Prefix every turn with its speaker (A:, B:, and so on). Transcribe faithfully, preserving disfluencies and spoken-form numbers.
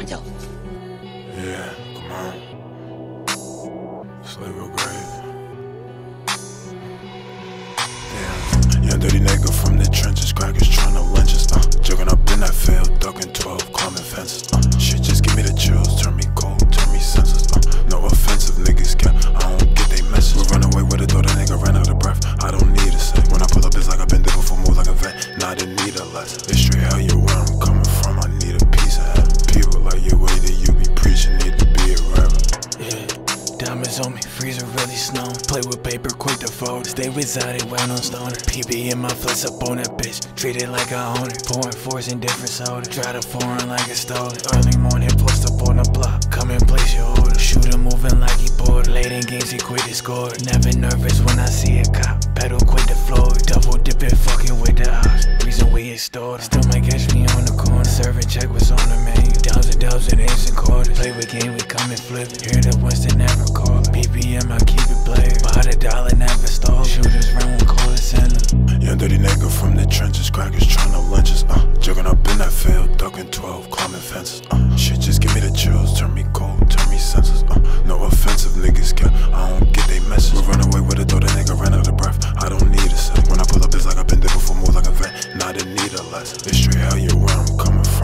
A: Yeah, come on. Slay real grave. Damn. Young dirty nigga from the trenches, crackers tryna lynch us. Uh, jogging up in that field, ducking twelve, climbing fences. Uh, shit just give me the chills, turn me cold, turn me senseless. Uh, no offensive niggas cap, I don't get they message. We run away with a door, that nigga ran out of breath. I don't need a sec. When I pull up, it's like I've been there before, move like a vet. Nah, I didn't need a less. It's straight hell, you where I'm coming from. I need a piece of heaven. People like your way that you be preaching need to be a rapper.
B: Yeah, diamonds on me, Freeza really snow. Play with paper, quick to fold. Stay resided when I'm stoner. P B in my flex up on that bitch. Treat it like I own it. Pouring force in different soda. Try to foreign like it's stolen. Early morning, post up on the block. Come and place your order. Shooter moving like he bored. Late in games, he quit his score. Never nervous when I see a cop. Pedal quit the floor. Double dipping, fucking with the ops. Reason we extort. Still might catch me on the corner. Serving check what's on the menu. Downs and dubs and eights and quarters. Play with game, we come and flip it. Hear the ones that never call. P P M, I keep it player. Buy the dollar, never stall. Shooters run one call it center.
A: Young dirty nigga from the trenches, crackers tryna lynch us. Uh, jogging up in that field, ducking twelve, climbing fences. Uh, shit just give me the chills, turn me cold, turn me senseless. Uh, no offensive niggas cap, I don't get they message. We run away with a door, that nigga ran out of breath. I don't need a sec. When I pull up, it's like I've been there before, move like a vet. Nah, I didn't need a less. It's straight hell, you where I'm coming from.